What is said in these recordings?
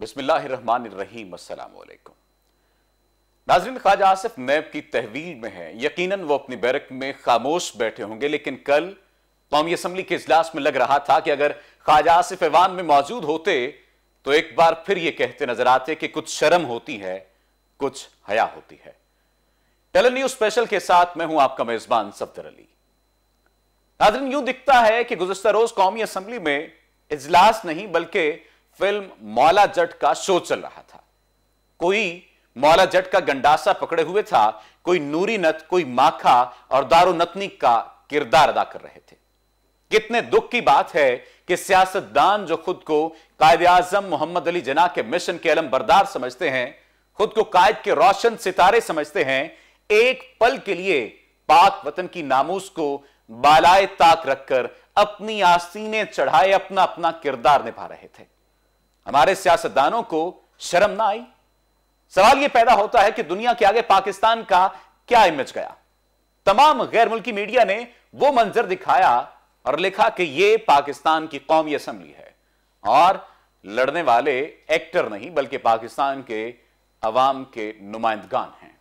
बिस्मिल्लाहिर्रहमानिर्रहीम, अस्सलाम वालेकुम। नाज़रीन, ख्वाजा आसिफ नैब की तहवील में है। यकीनन वो अपनी बैरक में खामोश बैठे होंगे, लेकिन कल कौमी असम्बली के इजलास में लग रहा था कि अगर ख्वाजा आसिफ ऐवान में मौजूद होते तो एक बार फिर ये कहते नजर आते कि कुछ शर्म होती है, कुछ हया होती है। टेलन न्यूज स्पेशल के साथ मैं हूं आपका मेजबान सफदर अली। नाज़रीन, यूं दिखता है कि गुज़िश्ता रोज कौमी असम्बली में इजलास नहीं बल्कि फिल्म मौला जट का शो चल रहा था। कोई मौला जट का गंडासा पकड़े हुए था, कोई नूरी नत, कोई माखा और दारो नतनी का किरदार अदा कर रहे थे। कितने दुख की बात है कि सियासतदान जो खुद को कायद आजम मोहम्मद अली जिन्ना के मिशन के अलम बरदार समझते हैं, खुद को कायद के रोशन सितारे समझते हैं, एक पल के लिए पाक वतन की नामूस को बालाए ताक रखकर अपनी आस्तीनें चढ़ाए अपना अपना किरदार निभा रहे थे। हमारे सियासतदानों को शर्म ना आई? सवाल यह पैदा होता है कि दुनिया के आगे पाकिस्तान का क्या इमेज गया। तमाम गैर मुल्की मीडिया ने वो मंजर दिखाया और लिखा कि यह पाकिस्तान की कौमी असम्बली है और लड़ने वाले एक्टर नहीं बल्कि पाकिस्तान के अवाम के नुमाइंदगान हैं।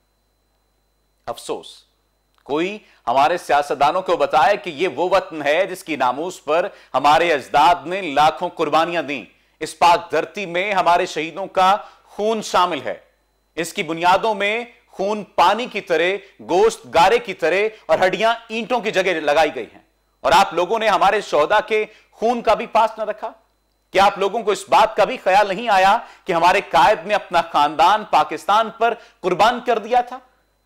अफसोस, कोई हमारे सियासतदानों को बताए कि यह वो वतन है जिसकी नामूस पर हमारे अजदाद ने लाखों कुर्बानियां दी। इस पाक धरती में हमारे शहीदों का खून शामिल है। इसकी बुनियादों में खून पानी की तरह, गोश्त गारे की तरह और हड्डियां ईंटों की जगह लगाई गई हैं। और आप लोगों ने हमारे शोहदा के खून का भी पास न रखा। क्या आप लोगों को इस बात का भी ख्याल नहीं आया कि हमारे कायद ने अपना खानदान पाकिस्तान पर कुर्बान कर दिया था,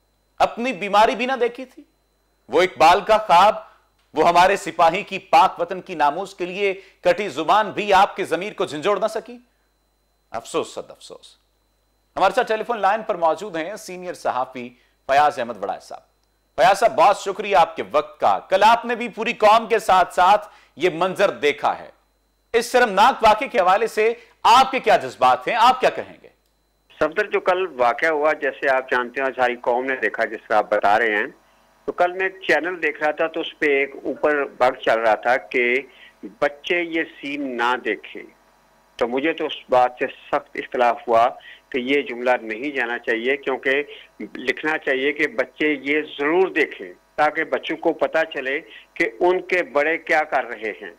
अपनी बीमारी भी ना देखी थी? वो इकबाल का ख्वाब, वो हमारे सिपाही की पाक वतन की नामूस के लिए कटी जुबान भी आपके जमीर को झंझोड़ ना सकी। अफसोस, सद अफसोस। हमारे साथ टेलीफोन लाइन पर मौजूद हैं सीनियर सहाफी फयाज अहमद वड़ाई साहब। फयाज साहब, बहुत शुक्रिया आपके वक्त का। कल आपने भी पूरी कौम के साथ साथ ये मंजर देखा है। इस शर्मनाक वाकये के हवाले से आपके क्या जज्बात हैं, आप क्या कहेंगे? सफदर, जो कल वाकया हुआ, जैसे आप जानते हैं सारी कौम ने देखा, जिस तरह आप बता रहे हैं, तो कल मैं एक चैनल देख रहा था तो उस पर एक ऊपर बग चल रहा था कि बच्चे ये सीन ना देखें। तो मुझे तो उस बात से सख्त इख्तलाफ हुआ कि ये जुमला नहीं जाना चाहिए, क्योंकि लिखना चाहिए कि बच्चे ये जरूर देखें ताकि बच्चों को पता चले कि उनके बड़े क्या कर रहे हैं।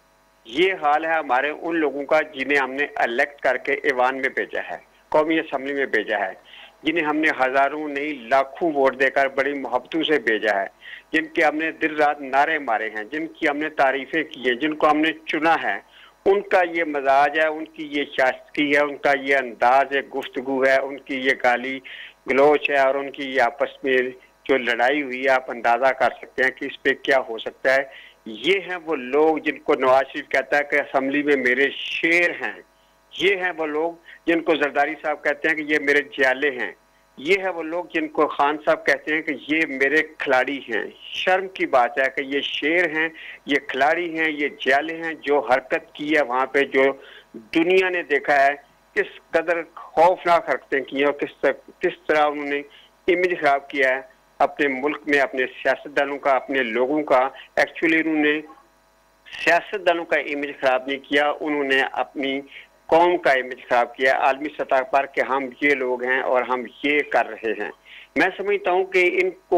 ये हाल है हमारे उन लोगों का जिन्हें हमने इलेक्ट करके ऐवान में भेजा है, कौमी असम्बली में भेजा है, जिन्हें हमने हजारों नहीं लाखों वोट देकर बड़ी मोहब्बतों से भेजा है, जिनके हमने दिन रात नारे मारे हैं, जिनकी हमने तारीफें की है, जिनको हमने चुना है। उनका ये मजाज है, उनकी ये शास्त्री है, उनका ये अंदाज है, गुफ्तगू है, उनकी ये गाली गलोच है और उनकी ये आपस में जो लड़ाई हुई है, आप अंदाजा कर सकते हैं कि इस पे क्या हो सकता है। ये हैं वो लोग जिनको नवाज शरीफ कहता है कि असम्बली में मेरे शेर हैं। ये हैं वो लोग जिनको जरदारी साहब कहते हैं कि ये मेरे ज्याले हैं। ये है वो लोग जिनको खान साहब कहते हैं कि ये मेरे खिलाड़ी हैं। शर्म की बात है कि ये शेर हैं, ये खिलाड़ी हैं, ये ज्याले हैं। जो हरकत की है वहाँ पे, जो दुनिया ने देखा है किस कदर खौफनाक हरकतें की हैं और किस तरह उन्होंने इमेज खराब किया है अपने मुल्क में, अपने सियासतदानों का, अपने लोगों का। एक्चुअली उन्होंने सियासतदानों का इमेज खराब नहीं किया, उन्होंने अपनी कौम का इमेज खराब किया आलमी सतह पर कि हम ये लोग हैं और हम ये कर रहे हैं। मैं समझता हूँ कि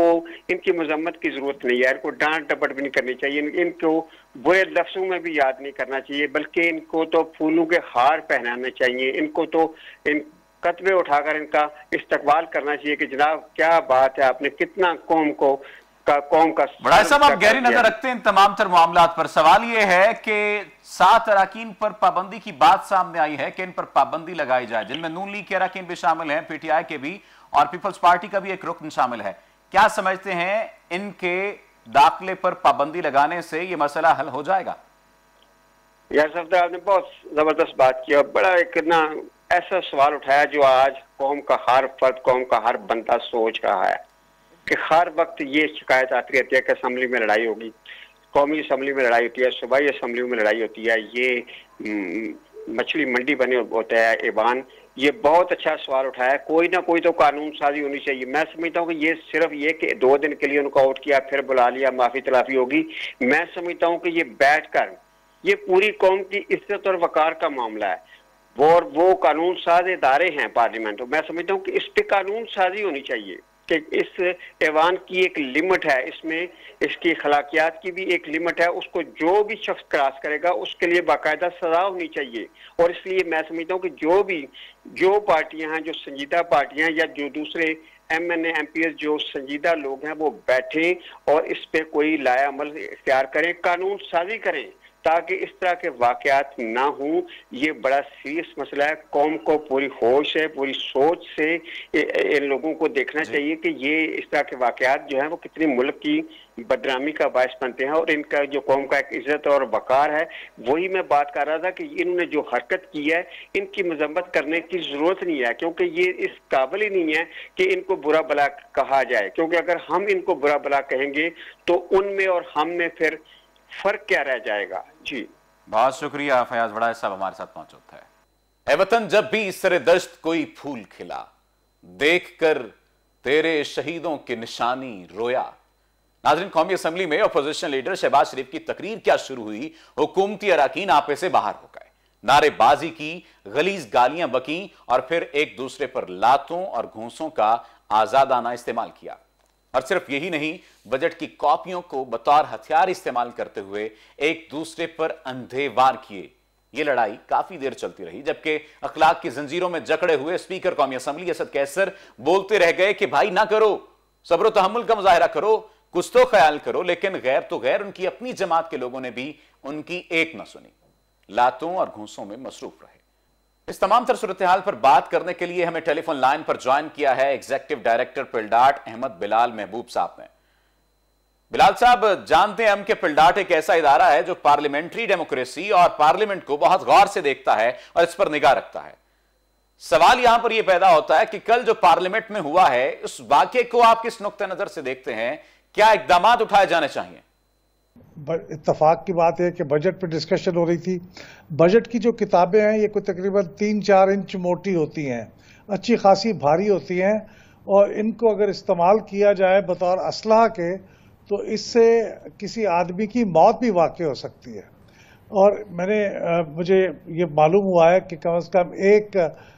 इनकी मजम्मत की जरूरत नहीं है, इनको डांट डपट भी नहीं करनी चाहिए, इनको बुरे लफ्जों में भी याद नहीं करना चाहिए, बल्कि इनको तो फूलों के हार पहनाने चाहिए। इनको तो इन कतबे उठाकर इनका इस्तकबाल करना चाहिए कि जनाब क्या बात है, आपने कितना कौम का वड़ाई साहब, आप गहरी नजर रखते हैं इन तमाम तर मामलात पर। सवाल यह है कि 7 अराकीन पर पाबंदी की बात सामने आई है कि इन पर पाबंदी लगाई जाए, जिनमें नून लीग के अराकीन भी शामिल हैं, पीटीआई के भी और पीपल्स पार्टी का भी एक रुकन शामिल है। क्या समझते हैं, इनके दाखिले पर पाबंदी लगाने से यह मसला हल हो जाएगा? यार सफदर, आपने बहुत जबरदस्त बात की और बड़ा एक ना ऐसा सवाल उठाया जो आज कौम का हर फर्द, कौम का हर बंदा सोच रहा है कि हर वक्त ये शिकायत आती रहती है कि असम्बली में लड़ाई होगी, कौमी असम्बली में लड़ाई होती है, सूबाई असम्बली में लड़ाई होती है, ये मछली मंडी बने होता है ऐवान। ये बहुत अच्छा सवाल उठाया। कोई ना कोई तो कानून साजी होनी चाहिए। मैं समझता हूँ कि ये सिर्फ ये कि 2 दिन के लिए उनको आउट किया फिर बुला लिया, माफी तलाफी होगी। मैं समझता हूँ कि ये बैठ कर ये पूरी कौम की इज्जत और वकार का मामला है। और वो कानून साज इदारे हैं पार्लियामेंट। मैं समझता हूँ कि इस पे कानून साजी होनी चाहिए कि इस ऐवान की एक लिमिट है, इसमें इसकी खलाकियात की भी एक लिमिट है, उसको जो भी शख्स क्रॉस करेगा उसके लिए बाकायदा सजा होनी चाहिए। और इसलिए मैं समझता हूँ कि जो पार्टियां हैं, जो संजीदा पार्टियां या जो दूसरे MNA MPs जो संजीदा लोग हैं वो बैठें और इस पे कोई लाया अमल इख्तियार करें, कानून साजी करें ताकि इस तरह के वाकयात ना हों। ये बड़ा सीरियस मसला है, कौम को पूरी होश है, पूरी सोच से इन लोगों को देखना चाहिए कि ये इस तरह के वाकयात जो हैं वो कितनी मुल्क की बदनामी का बायस बनते हैं और इनका जो कौम का एक इज्जत और वकार है। वही मैं बात कर रहा था कि इन्होंने जो हरकत की है इनकी मजम्मत करने की जरूरत नहीं है, क्योंकि ये इस काबिल ही नहीं है कि इनको बुरा भला कहा जाए, क्योंकि अगर हम इनको बुरा भला कहेंगे तो उनमें और हम में फिर फर्क क्या रह जाएगा। जी बहुत शुक्रिया फयाज बड़ा साहब हमारे साथ मौजूद थे। ए वतन जब भी इस तरह दश्त कोई फूल खिला, देखकर तेरे शहीदों की निशानी रोया। नाज़रीन, कौमी असम्बली में अपोजिशन लीडर शहबाज शरीफ की तकरीर क्या शुरू हुई, हुकूमती अराकीन आपे से बाहर हो गए, नारेबाजी की, गलीज गालियां बकी और फिर एक दूसरे पर लातों और घूंसों का आजादाना इस्तेमाल किया। और सिर्फ यही नहीं, बजट की कॉपियों को बतौर हथियार इस्तेमाल करते हुए एक दूसरे पर अंधे वार किए। यह लड़ाई काफी देर चलती रही, जबकि अखलाक की जंजीरों में जकड़े हुए स्पीकर कौमी असम्बली असद कैसर बोलते रह गए कि भाई ना करो, सब्र तहम्मुल का मुजाहिरा करो, कुछ तो ख्याल करो। लेकिन गैर तो गैर उनकी अपनी जमात के लोगों ने भी उनकी एक न सुनी, लातों और घूंसों में मसरूफ रहे। इस तमाम तर सूरत हाल पर बात करने के लिए हमें टेलीफोन लाइन पर ज्वाइन किया है एग्जीक्यूटिव डायरेक्टर पिलडाट अहमद बिलाल महबूब साहब ने। बिलाल साहब, जानते हैं हम कि पिलडाट एक ऐसा इदारा है जो पार्लियामेंट्री डेमोक्रेसी और पार्लियामेंट को बहुत गौर से देखता है और इस पर निगाह रखता है। सवाल यहां पर यह पैदा होता है कि कल जो पार्लियामेंट में हुआ है उस वाकये को आप किस नुक्ते नजर से देखते हैं, क्या इकदाम उठाए जाने चाहिए? इत्तफाक की बात है कि बजट पे डिस्कशन हो रही थी। बजट की जो किताबें हैं ये कोई तकरीबन 3-4 इंच मोटी होती हैं, अच्छी खासी भारी होती हैं, और इनको अगर इस्तेमाल किया जाए बतौर असलहा के तो इससे किसी आदमी की मौत भी वाक़ई हो सकती है। और मुझे ये मालूम हुआ है कि कम से कम एक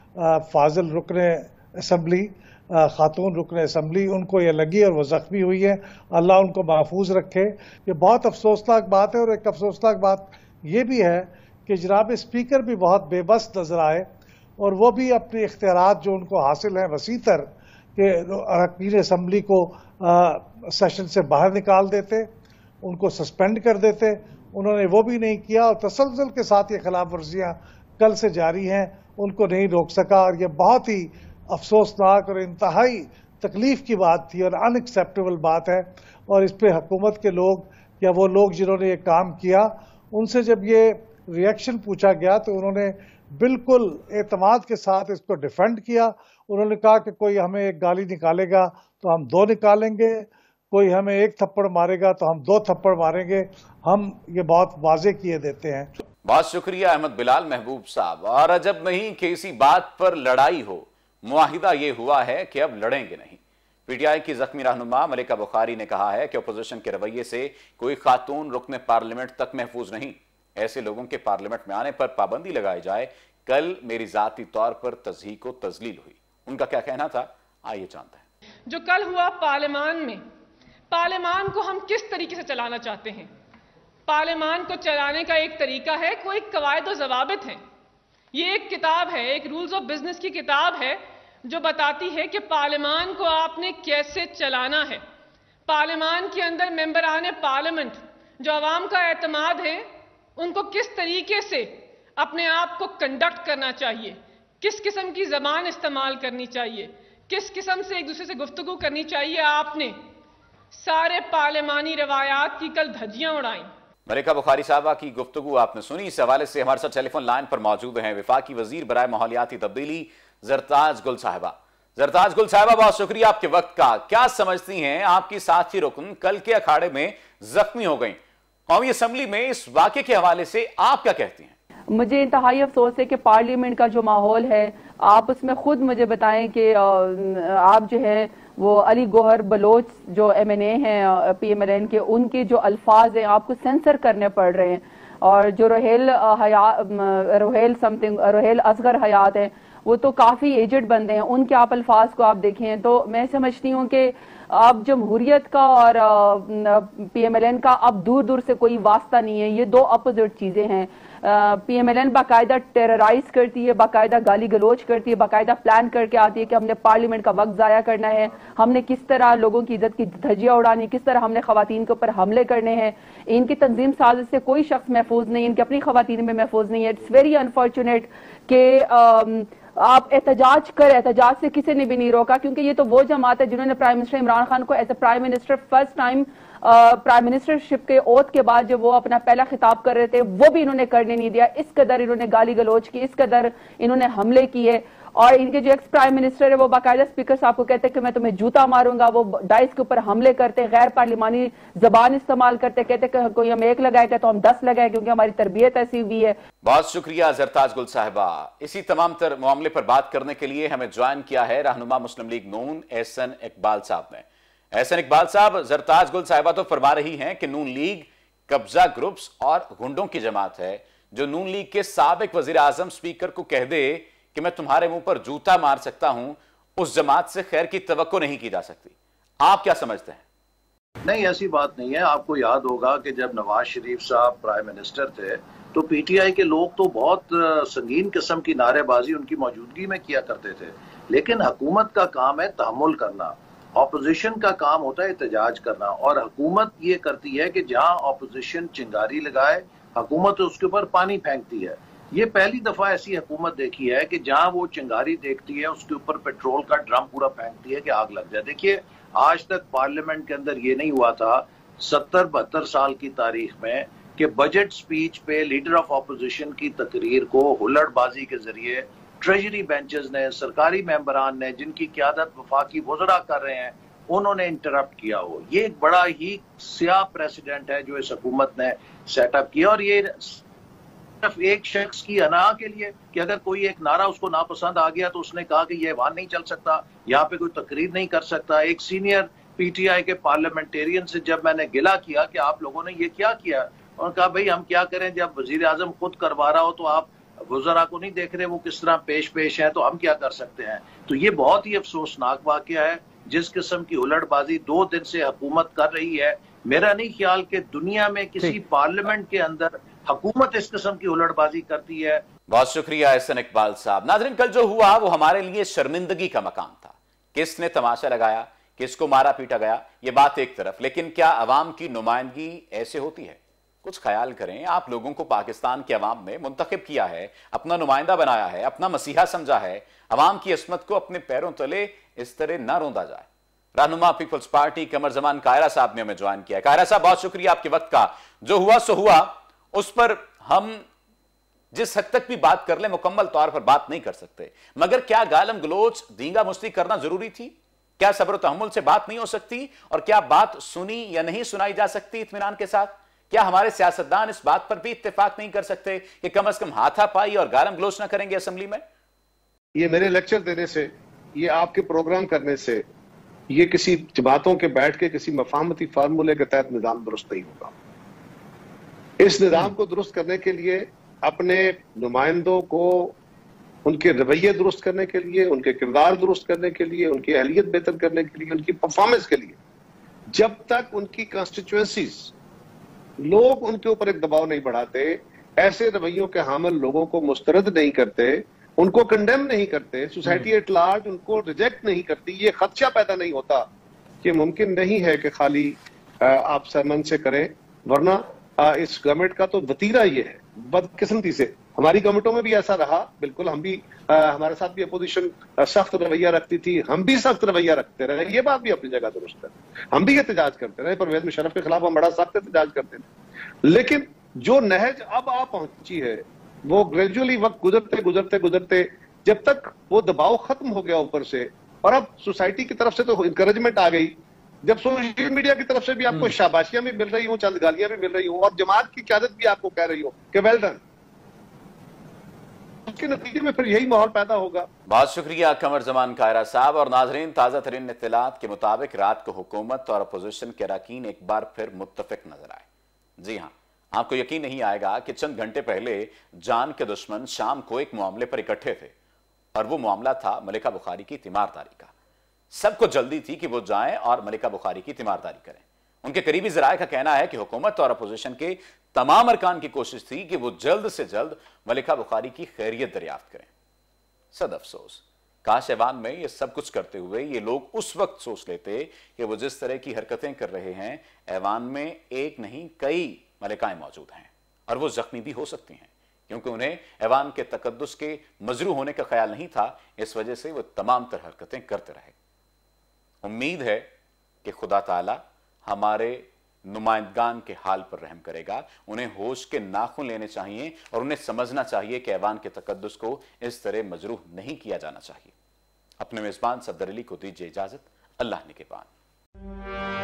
फाजिल रुकने असम्बली, खातून रुकन असम्बली, उनको ये लगी और वो जख्मी हुई है। अल्लाह उनको महफूज रखे। ये बहुत अफसोसनाक बात है। और एक अफसोसनाक बात ये भी है कि जनाब स्पीकर भी बहुत बेबस नजर आए और वो भी अपने इख्तियारात जो उनको हासिल हैं वसीतर के अरकान असम्बली को सेशन से बाहर निकाल देते, उनको सस्पेंड कर देते। उन्होंने वो भी नहीं किया और तसलसल के साथ ये खिलाफ वर्जियाँ कल से जारी हैं, उनको नहीं रोक सका। और ये बहुत ही अफसोसनाक और इंतहाई तकलीफ की बात थी और अनएक्सेप्टेबल बात है। और इस पे हुकूमत के लोग या वो लोग जिन्होंने ये काम किया, उनसे जब ये रिएक्शन पूछा गया तो उन्होंने बिल्कुल एतमाद के साथ इसको डिफेंड किया। उन्होंने कहा कि कोई हमें एक गाली निकालेगा तो हम 2 निकालेंगे, कोई हमें 1 थप्पड़ मारेगा तो हम 2 थप्पड़ मारेंगे, हम ये बहुत वाजे किए देते हैं। बहुत शुक्रिया अहमद बिलाल महबूब साहब। और अजब नहीं कि इसी बात पर लड़ाई हो, मुआहिदा यह हुआ है कि अब लड़ेंगे नहीं। पीटीआई की जख्मी रहनुमा मलिका बुखारी ने कहा है कि अपोजिशन के रवैये से कोई खातून रुकने पार्लियामेंट तक महफूज नहीं, ऐसे लोगों के पार्लियामेंट में आने पर पाबंदी लगाई जाए। कल मेरी जाती तौर पर तज़हीक व तजलील हुई। उनका क्या कहना था, आइए जानते हैं। जो कल हुआ पार्लियामान में, पार्लियामान को हम किस तरीके से चलाना चाहते हैं? पार्लियामान को चलाने का एक तरीका है, कोई कवायद व ज़वाबित हैं। ये एक किताब है, एक रूल्स ऑफ बिजनेस की किताब है जो बताती है कि पार्लियामान को आपने कैसे चलाना है। पार्लियामान के अंदर मेंबरान पार्लियामेंट जो अवाम का एतमाद है, उनको किस तरीके से अपने आप को कंडक्ट करना चाहिए, किस किस्म की जबान इस्तेमाल करनी चाहिए, किस किस्म से एक दूसरे से गुफ्तगू करनी चाहिए, आपने सारे पार्लियामानी रवायात की कल धज्जियां उड़ाई। मलिका बुखारी साहबा की गुफ्तगू आपने सुनी। इस हवाले से हमारे साथ टेलीफोन लाइन पर मौजूद हैं वफाकी वजीर बराए माहौलियाती तब्दीली जरताज गुल साहिबा। जरताज गुल साहिबा, बहुत शुक्रिया आपके वक्त का। क्या समझती हैं, आपकी साथी रुकन कल के अखाड़े में जख्मी हो गई, कौमी असम्बली में इस वाक़े के हवाले से आप क्या कहती हैं? मुझे इंतहाई अफसोस है कि पार्लियामेंट का जो माहौल है, आप उसमें खुद मुझे बताएं कि आप जो है वो अली गोहर बलोच जो MNA हैं PMLN के, उनके जो अल्फाज हैं आपको सेंसर करने पड़ रहे हैं। और जो रोहेल असगर हयात हैं वो तो काफ़ी एजड बंदे हैं, उनके आप अल्फाज को आप देखें तो मैं समझती हूँ कि अब जमहूरियत का और PMLN का अब दूर दूर से कोई वास्ता नहीं है, ये दो अपोजिट चीज़ें हैं। PMLN बाकायदा टेरराइज करती है, बाकायदा गाली गलोच करती है, बाकायदा प्लान करके आती है कि हमने पार्लियामेंट का वक्त ज़ाया करना है, हमने किस तरह लोगों की इज्जत की धज्जियां उड़ानी, किस तरह हमने खवातीन के ऊपर हमले करने हैं। इनकी तंजीम साजिश से कोई शख्स महफूज नहीं, इनकी अपनी खवातीन में महफूज नहीं है। इट्स वेरी अनफॉर्चुनेट कि आप एहतजाज से किसी ने भी नहीं रोका, क्योंकि ये तो वो जमात है जिन्होंने प्राइम मिनिस्टर इमरान खान को as a prime minister first time prime ministership के ओथ के बाद जब वो अपना पहला खिताब कर रहे थे वो भी इन्होंने करने नहीं दिया। इस कदर इन्होंने गाली गलोच की, इस कदर इन्होंने हमले किए। और इनके जो एक्स प्राइम मिनिस्टर है वो बाकायदा स्पीकर साहब को कहते हैं कि मैं तुम्हें जूता मारूंगा, वो डाइस के ऊपर हमले करते, गैर पार्लिमानी जबान इस्तेमाल करते, कहते कि कोई हम 1 लगाएगा तो हम 10 लगाए, क्योंकि हमारी तरबियत ऐसी हुई है। बहुत शुक्रिया जरताज गुल साहिबा। इसी तमाम तर मामले पर बात करने के लिए हमें ज्वाइन किया है रहनुमा मुस्लिम लीग नून एहसन इकबाल साहब ने। एहसन इकबाल साहब, जरताज गुल साहिबा तो फरमा रही हैं कि नून लीग कब्जा ग्रुप्स और गुंडों की जमात है, जो नून लीग के साबिक वजीर आजम स्पीकर को कह दे कि मैं तुम्हारे मुंह पर जूता मार सकता हूं, उस जमात से खैर की तवक्को नहीं की जा सकती। आप क्या समझते हैं? नहीं, ऐसी बात नहीं है। आपको याद होगा कि जब नवाज शरीफ साहब प्राइम मिनिस्टर थे तो PTI के लोग तो बहुत संगीन किस्म की नारेबाजी उनकी मौजूदगी में किया करते थे, लेकिन हुकूमत का काम है तहम्मुल करना, ऑपोजिशन का काम होता है एहतजाज करना। और हुकूमत ये करती है कि जहां ऑपोजिशन चिंगारी लगाए, हुकूमत उसके ऊपर पानी फेंकती है। ये पहली दफा ऐसी हुकूमत देखी है कि जहां वो चिंगारी देखती है उसके ऊपर पेट्रोल का ड्रम पूरा फेंकती है कि आग लग जाए। देखिए, आज तक पार्लियामेंट के अंदर ये नहीं हुआ था 70-72 साल की तारीख में कि बजट स्पीच पे लीडर ऑफ ऑपोजिशन की तकरीर को हुल्लड़बाजी के जरिए ट्रेजरी बेंचेस ने, सरकारी मेंबरान ने, जिनकी क़यादत वफाकी वज़रा कर रहे हैं, उन्होंने इंटरप्ट किया हो। ये एक बड़ा ही स्याह प्रेसिडेंट है जो इस हुकूमत ने सेटअप किया। और ये सिर्फ एक शख्स की अना के लिए कि अगर कोई एक नारा उसको नापसंद आ गया तो उसने कहा कि ये वहां नहीं चल सकता, यहाँ पे कोई तकरीर नहीं कर सकता। एक सीनियर PTI के पार्लियामेंटेरियन से जब मैंने गिला किया कि आप लोगों ने ये क्या किया, उन्होंने कहा भाई हम क्या करें, जब वजीर आजम खुद करवा रहा हो तो आप वज़रा को नहीं देख रहे वो किस तरह पेश है, तो हम क्या कर सकते हैं। तो ये बहुत ही अफसोसनाक वाकया है। जिस किस्म की हुल्लड़बाजी 2 दिन से हुकूमत कर रही है, मेरा नहीं ख्याल कि दुनिया में किसी पार्लियामेंट के अंदर हुकूमत इस किस्म की हुल्लड़बाजी करती है। बहुत शुक्रिया एहसन इकबाल साहब। नाज़रीन, कल जो हुआ वो हमारे लिए शर्मिंदगी का मकाम था। किसने तमाशा लगाया, किसको मारा पीटा गया, ये बात एक तरफ, लेकिन क्या अवाम की नुमाइंदगी ऐसे होती है? कुछ ख्याल करें। आप लोगों को पाकिस्तान के अवाम ने मुंतखब किया है, अपना नुमाइंदा बनाया है, अपना मसीहा समझा है। अवाम की अस्मत को अपने पैरों तले इस तरह ना रोंदा जाए। रहनुमा पीपल्स पार्टी कमर जमान कायरा साहब ने हमें ज्वाइन किया। कायरा साहब, बहुत शुक्रिया आपके वक्त का। जो हुआ सो हुआ, उस पर हम जिस हद तक भी बात कर ले मुकम्मल तौर पर बात नहीं कर सकते, मगर क्या गालम गलोच दींगा मुस्ती करना जरूरी थी? क्या सब्र तहम्मुल से बात नहीं हो सकती? और क्या बात सुनी या नहीं सुनाई जा सकती इत्मीनान के साथ? क्या हमारे सियासतदान इस बात पर भी इत्तेफाक नहीं कर सकते कि कम से कम हाथापाई और गालम गलोच ना करेंगे असेंबली में? ये मेरे लेक्चर देने से, ये आपके प्रोग्राम करने से, ये किसी बातों के बैठ के किसी मफाहमती फार्मूले के तहत निजाम दुरुस्त नहीं होगा। इस निजाम को दुरुस्त करने के लिए, अपने नुमाइंदों को उनके रवैये दुरुस्त करने के लिए, उनके किरदार दुरुस्त करने के लिए, उनकी अहलियत बेहतर करने के लिए, उनकी परफॉर्मेंस के लिए, जब तक उनकी कॉन्स्टिट्यूएंसीज लोग उनके ऊपर एक दबाव नहीं बढ़ाते, ऐसे रवैयों के हामिल लोगों को मुस्तरद नहीं करते, उनको कंडेम नहीं करते, सोसाइटी एट लार्ज उनको रिजेक्ट नहीं करती, ये खदशा पैदा नहीं होता कि मुमकिन नहीं है कि खाली आप सरमन से करें। वरना इस गवर्नमेंट का तो वतीरा ये है, बदकिस्मती से हमारी गवर्नमेंटों में भी ऐसा रहा। बिल्कुल, हम भी हमारे साथ भी अपोजिशन सख्त रवैया रखती थी, हम भी सख्त रवैया रखते रहे, ये बात भी अपनी जगह दुरुस्त है। हम भी एहतजाज करते रहे, परवेज मुशर्रफ के खिलाफ हम बड़ा सख्त एहतजाज करते थे। लेकिन जो नहज अब आ पहुंची है, वो ग्रेजुअली वक्त गुजरते गुजरते गुजरते जब तक वो दबाव खत्म हो गया ऊपर से, और अब सोसाइटी की तरफ से तो इंकरेजमेंट आ गई, जब सोशल मीडिया की तरफ से भी आपको शाबाशियां भी मिल रही हो, चंद गालियां भी मिल रही हो, और जमात की क़यादत भी आपको कह रही हो कि वेल डन, उसके नतीजे में फिर यही माहौल पैदा होगा। बहुत शुक्रिया कमर जमान कायरा साहब। और नाजरीन, ताज़ा तरीन इत्तलात के मुताबिक रात को हुकूमत और अपोजिशन के अरकान एक बार फिर मुत्तफिक नजर आए। जी हाँ, आपको यकीन नहीं आएगा कि चंद घंटे पहले जान के दुश्मन शाम को एक मामले पर इकट्ठे थे और वो मामला था मलिका बुखारी की तीमारदारी का। सबको जल्दी थी कि वो जाएं और मलिका बुखारी की तीमारदारी करें। उनके करीबी जराये का कहना है कि हुकूमत और अपोजिशन के तमाम अरकान की कोशिश थी कि वो जल्द से जल्द मलिका बुखारी की खैरियत दरियाफ्त करें। सद अफसोस, काश ऐवान में ये सब कुछ करते हुए ये लोग उस वक्त सोच लेते कि वो जिस तरह की हरकतें कर रहे हैं, ऐवान में एक नहीं कई मलिकाएं मौजूद हैं और वो जख्मी भी हो सकती हैं, क्योंकि उन्हें ऐवान के तकद्दुस के मजरू होने का ख्याल नहीं था। इस वजह से वो तमाम तरह हरकतें करते रहे। उम्मीद है कि खुदा ताला हमारे नुमाइंदगान के हाल पर रहम करेगा। उन्हें होश के नाखून लेने चाहिए और उन्हें समझना चाहिए कि ऐवान के तकद्दुस को इस तरह मजरूह नहीं किया जाना चाहिए। अपने मेजबान सफदर अली को दीजिए इजाजत। अल्लाह निगहबान।